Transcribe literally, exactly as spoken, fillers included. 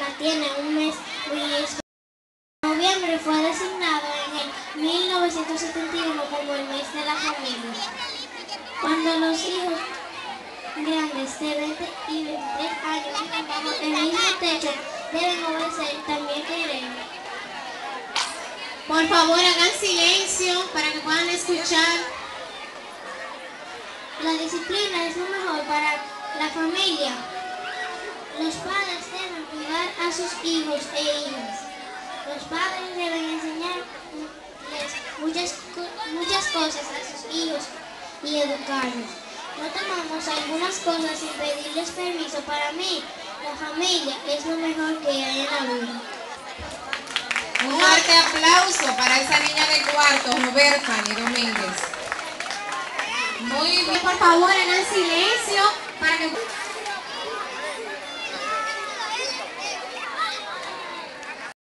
tiene un mes muy especial. Noviembre fue designado en el mil novecientos setenta y uno como el mes de la familia. Cuando los hijos grandes de veinte y veintitrés años viven bajo el mismo techo, deben obedecer y también querer. Por favor, hagan silencio para que puedan escuchar. La disciplina es lo mejor para la familia. Los padres deben cuidar a sus hijos e hijas. Los padres deben enseñarles muchas, muchas cosas a sus hijos y educarlos. No tomamos algunas cosas sin pedirles permiso. Para mí, la familia es lo mejor que hay en la vida. Un fuerte aplauso para esa niña de cuarto, Robertany Domínguez. Muy bien, por favor, hagan silencio para que...